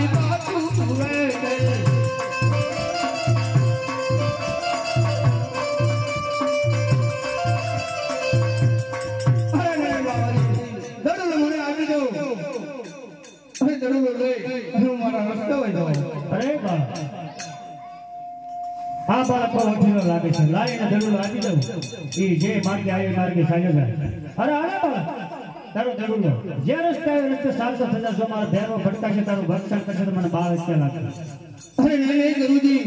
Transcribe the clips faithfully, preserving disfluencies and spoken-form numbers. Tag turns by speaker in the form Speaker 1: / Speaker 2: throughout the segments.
Speaker 1: મારી પાછું તુવે દે
Speaker 2: આ બાળક વઠીનો લાગે છે લાઈને દડું આપી દઉં ઈ જે માર્ગે આવી માર્ગે સાજો જાય અરે અરે બાળક તારો દડું જે રસ્તે રસ્તે સાલસો થતા જો મારા ભેરો ભટકાશે તારું ભક્ષણ કરશે તો મને બાળ કે લાગે
Speaker 1: અરે નહીં નહીં ગુરુજી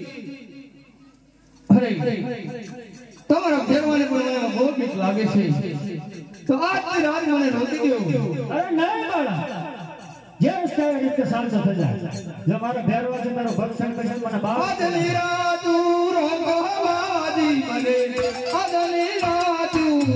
Speaker 1: અરે તમારા ભેરવાને પણ મને બહુ બીક લાગે છે તો આજની રાત મને રોકી દો
Speaker 2: અરે નહીં બાળક જે રસ્તે રસ્તે સાલસો થતા જો મારા ભેરો છે તારું ભક્ષણ કરશે મને બાળ
Speaker 1: આજની રાત રોકવાજી મને આજની રાત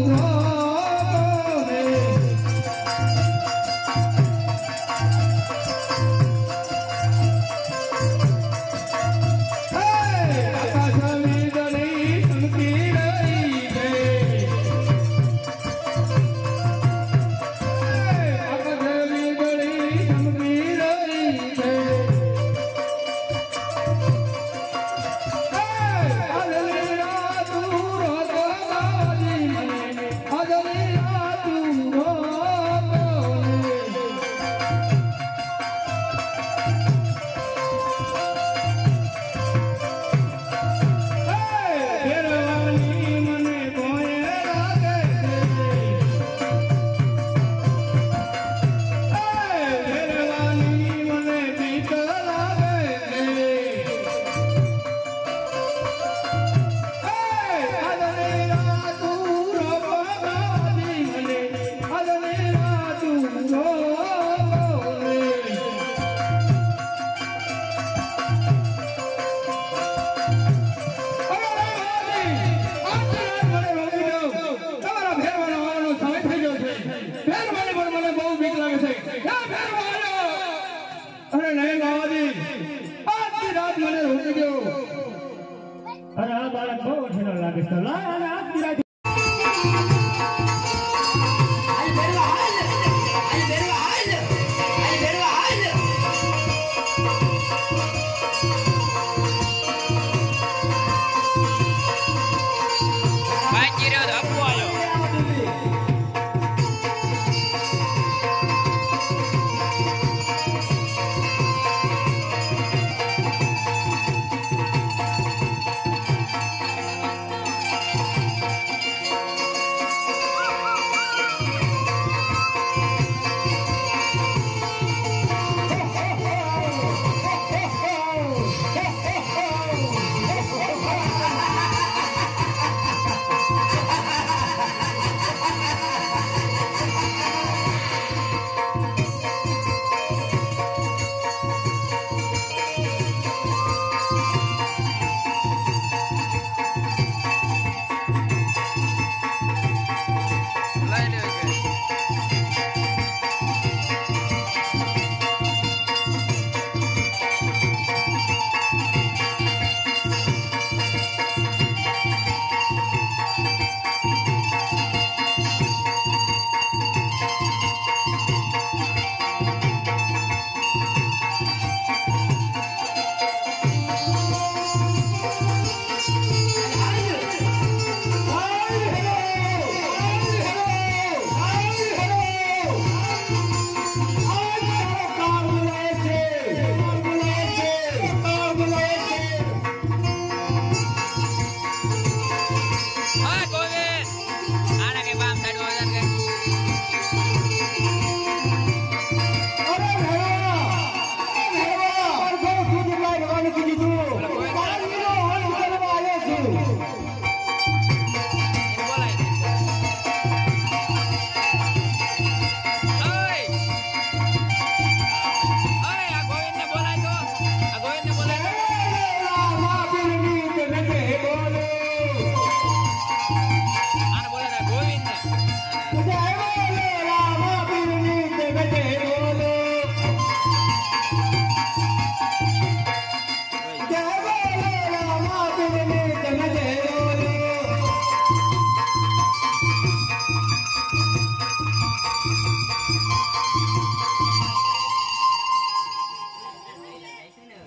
Speaker 2: અરે આ બાળક બહુ વઠીનો લાગે છે લાય અને આજની રાત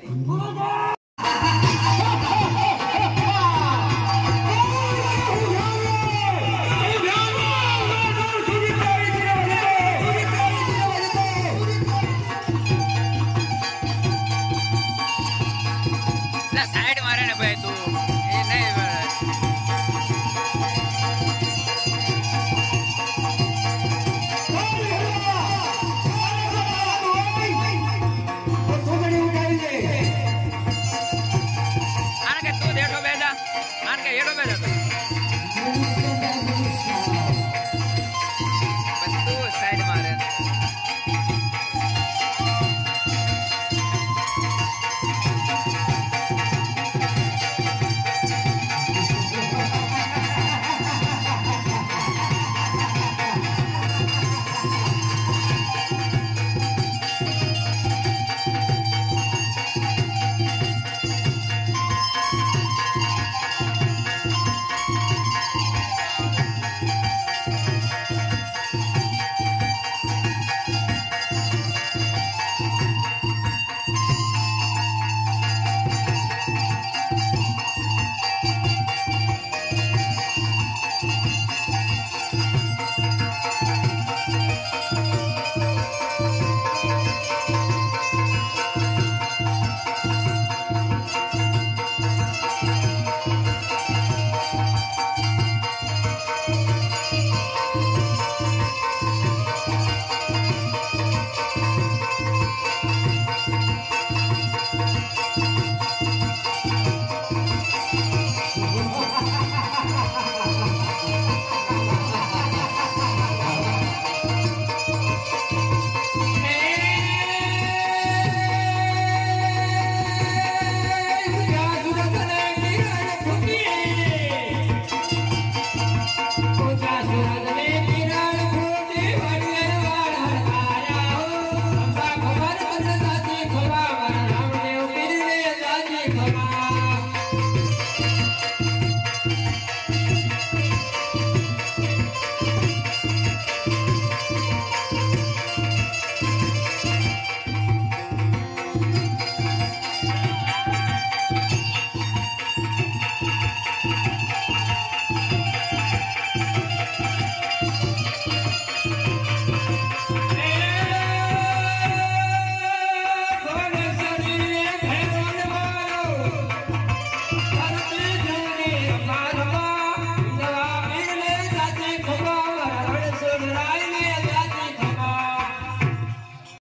Speaker 3: સાઈડ